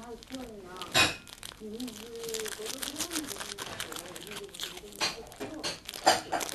25度ぐらいまで入るんだけど、25度ぐらいまで入るんだけど、